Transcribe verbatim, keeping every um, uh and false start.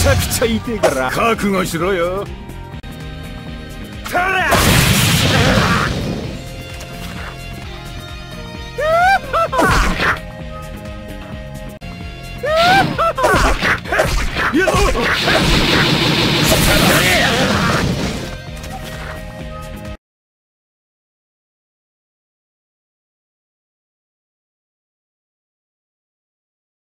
ちゃくちゃ痛いから覚悟しろよ。たら